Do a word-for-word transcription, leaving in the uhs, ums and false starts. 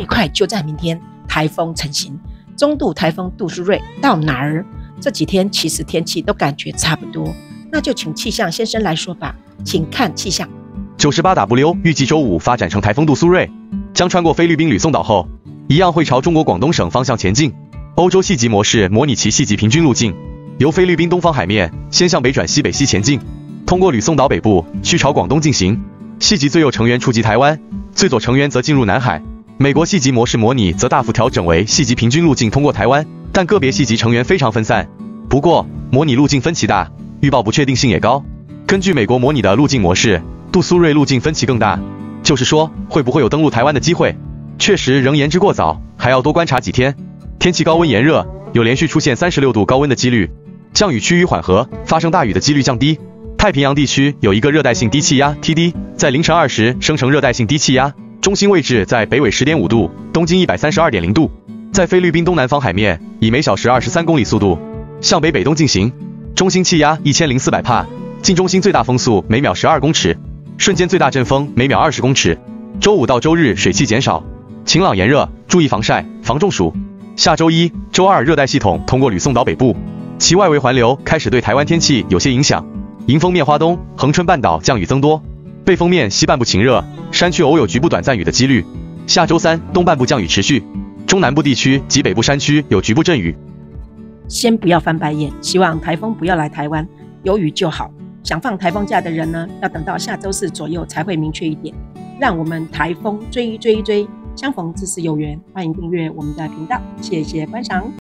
最快就在明天，台风成型。中度台风杜苏芮到哪儿？这几天其实天气都感觉差不多，那就请气象先生来说吧，请看气象。 九十八 W 预计周五发展成台风杜苏芮，将穿过菲律宾吕宋岛后，一样会朝中国广东省方向前进。欧洲系级模式模拟其系级平均路径，由菲律宾东方海面先向北转西北西前进，通过吕宋岛北部去朝广东进行。系级最右成员触及台湾，最左成员则进入南海。美国系级模式模拟则大幅调整为系级平均路径通过台湾，但个别系级成员非常分散。不过，模拟路径分歧大，预报不确定性也高。根据美国模拟的路径模式，杜苏芮路径分歧更大，就是说会不会有登陆台湾的机会？确实仍言之过早，还要多观察几天。天气高温炎热，有连续出现三十六度高温的几率，降雨趋于缓和，发生大雨的几率降低。太平洋地区有一个热带性低气压 T D， 在凌晨二时生成热带性低气压。中心位置在北纬 十点五度，东经一百三十二点零度，在菲律宾东南方海面，以每小时二十三公里速度向北北东进行。中心气压一千零四百帕，近中心最大风速每秒十二公尺，瞬间最大阵风每秒二十公尺。周五到周日水汽减少，晴朗炎热，注意防晒，防中暑。下周一、周二热带系统通过吕宋岛北部，其外围环流开始对台湾天气有些影响。迎风面花东、恒春半岛降雨增多，背风面西半部晴热，山区偶有局部短暂雨的几率。下周三东半部降雨持续，中南部地区及北部山区有局部阵雨。 先不要翻白眼，希望台风不要来台湾，有雨就好。想放台风假的人呢，要等到下周四左右才会明确一点。让我们台风追一追一追，相逢自是有缘。欢迎订阅我们的频道，谢谢观赏。